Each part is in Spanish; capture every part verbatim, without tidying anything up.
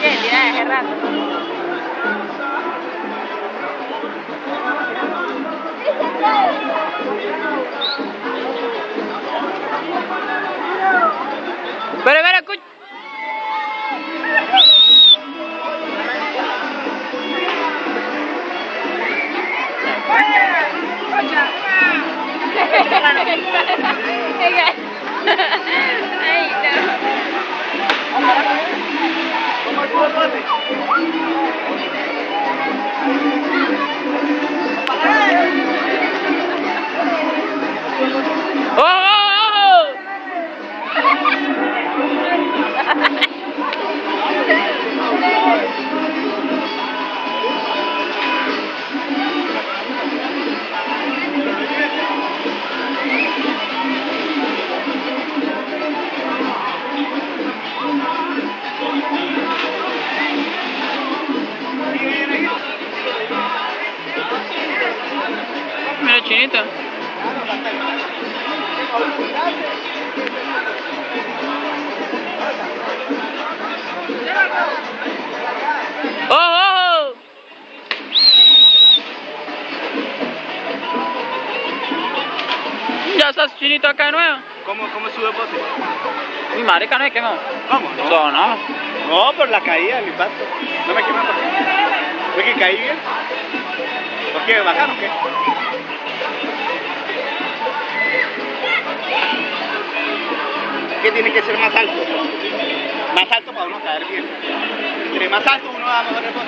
que se tira de hace rato. Pero, pero, escucha. ¡Oh, oh, oh! Mira, chinita. ¡Oh, oh! Ya estás chinito acá de nuevo. ¿Cómo, cómo sube el bote? Mi marica no me quemó. ¿Cómo? No. No, no. No, por la caída, el impacto. No me quemé por qué. ¿Fue que caí bien? ¿Por qué? ¿Bajar o qué? ¿Qué tiene que ser más alto? Más alto para uno caer bien. Entre más alto uno va a mejor el bote.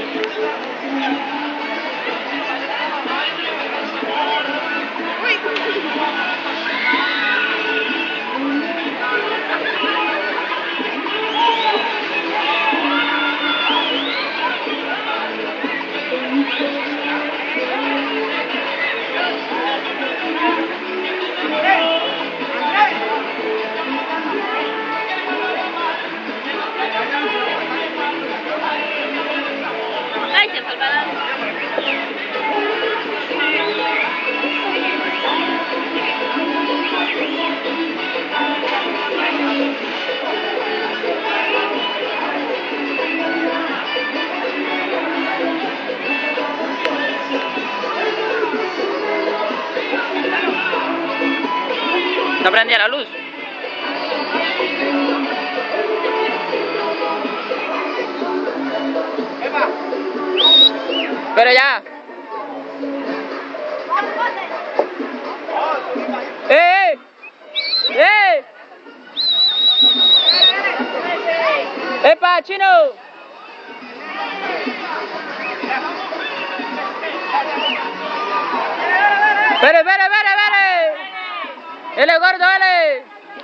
Ay, se fue el balón. ¿No prendía la luz? Pero ya. ¡Eh! ¡Eh! ¡Epa, chino! ¡Espere, espere, espere, espere! ¡Ele, gordo, ele!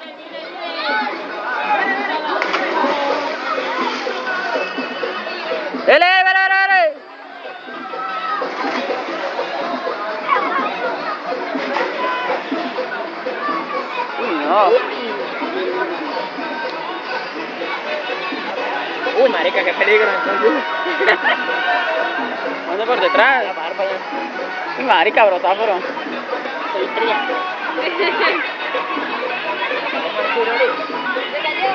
¡Ele, espere, espere! Uy, no. Uy, marica, qué peligro. ¿Dónde por detrás? Uy, marica, brotáforo. Soy fría. Se cayó.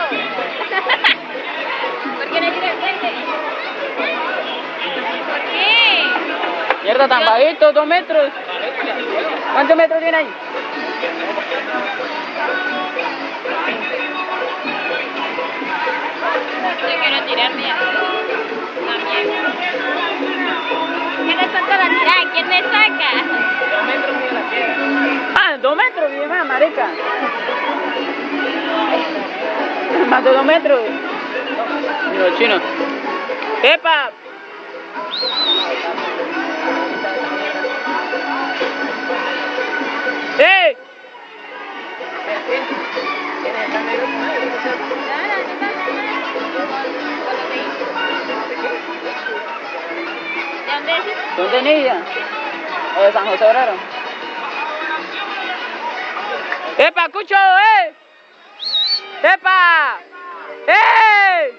¿Por qué no tiene frente? ¿Por qué? Mierda, tan bajito, dos metros. ¿Cuántos metros tiene ahí? Yo quiero tirar bien. También. ¿Qué le saca la tirada? ¿Quién me saca? Dos metros mide la piedra. Ah, dos metros mide más, marica. Más de dos metros. Mira el chino. ¡Epa! ¡Eh! ¿Dónde es ella? ¿O de San José Obrero? ¡Epa, Cucho! ¡Eh! ¡Epa! ¡Eh!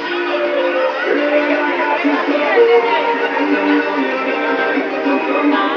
Ah,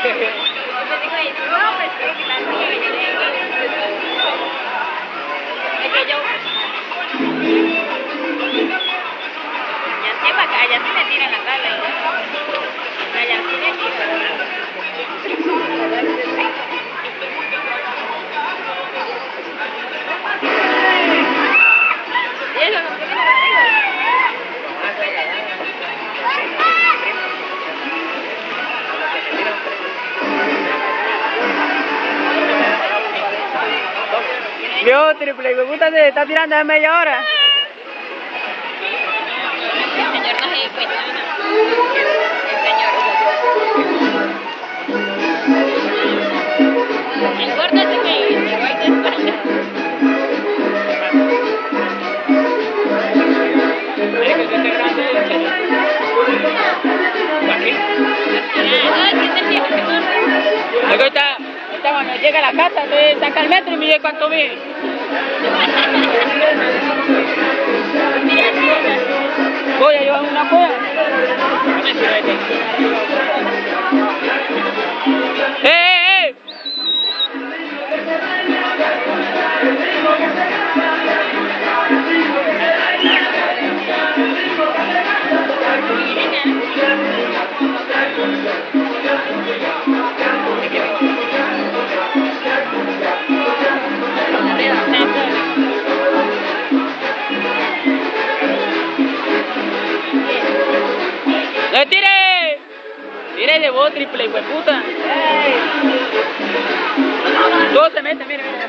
Es que yo... Ya sepa que allá sí me tiran la tabla y ya. Allá sí me tiran. ¿Y eso no tiene nada? Dios, triple, me gusta, se está tirando de media hora. El señor no se cuestiona. El señor. El gordo ese que llegó ahí de España. Es que este grande es el... ¿Aquí? No, es que este viejo que gordo. Luego está, está cuando llega a la casa, le saca el metro y mide cuánto mide. Voy a llevar una cueva. ¡Eh, eh, eh! ¡Le tiré! ¡Tire de vos, triple, hijo de puta! Todo se mete, mire, mire.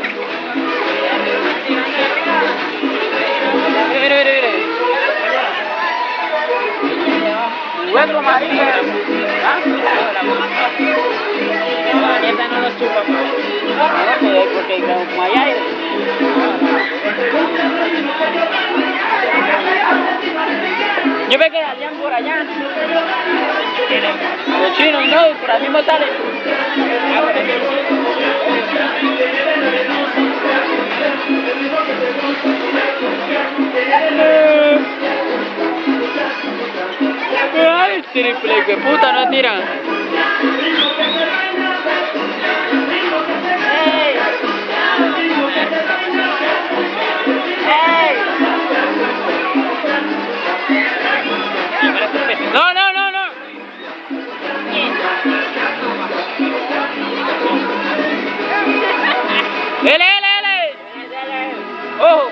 Mire, mire, mire. Huevo amarillo. ¿Ah? La nieta no lo chupa. No, porque como hay aire. Yo me quedarían por allá. Los chinos no, por ahí mismo salen. Ay, triple, que puta no tira. ¡Ey! ¡Ey! No, no, no, no. Dele, dele, dele. Ojo.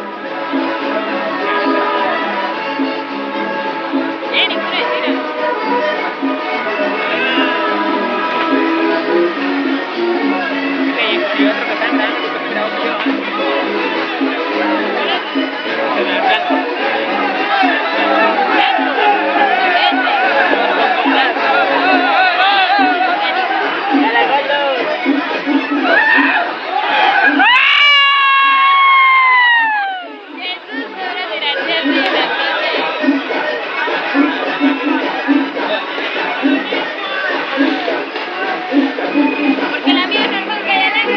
Porque la mía es normal que haya la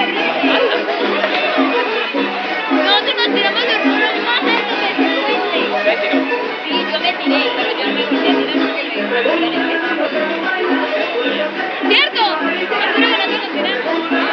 nosotros nos tiramos de un más alto que cincuenta. Sí, yo me tiré, pero yo no me volví a tirar porque me ¿cierto? Espero que nosotros nos tiramos.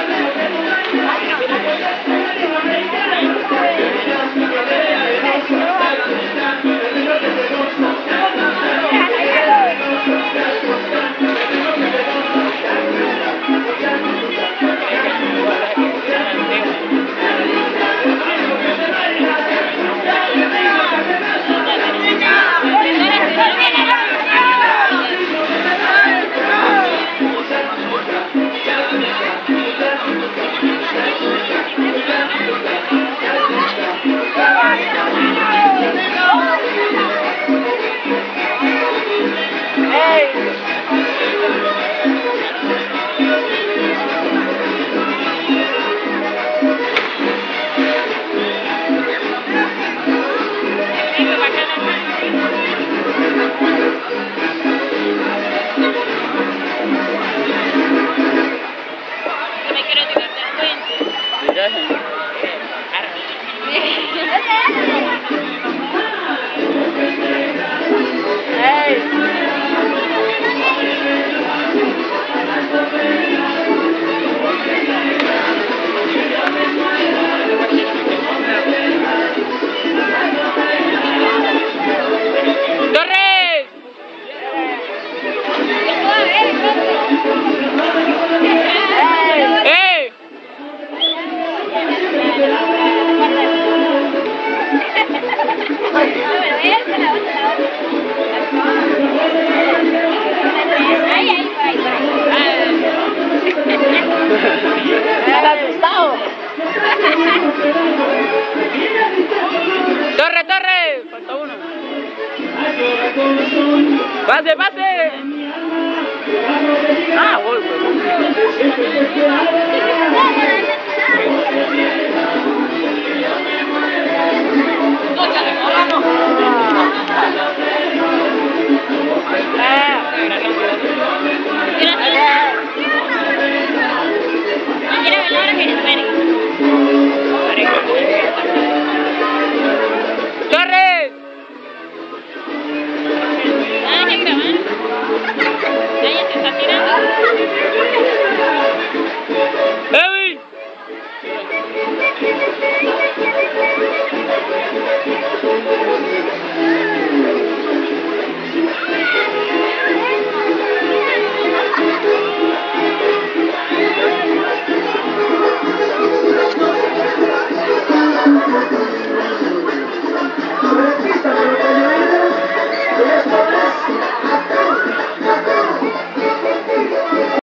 Hey! ¡Pase, pase! Ah, voy, güey.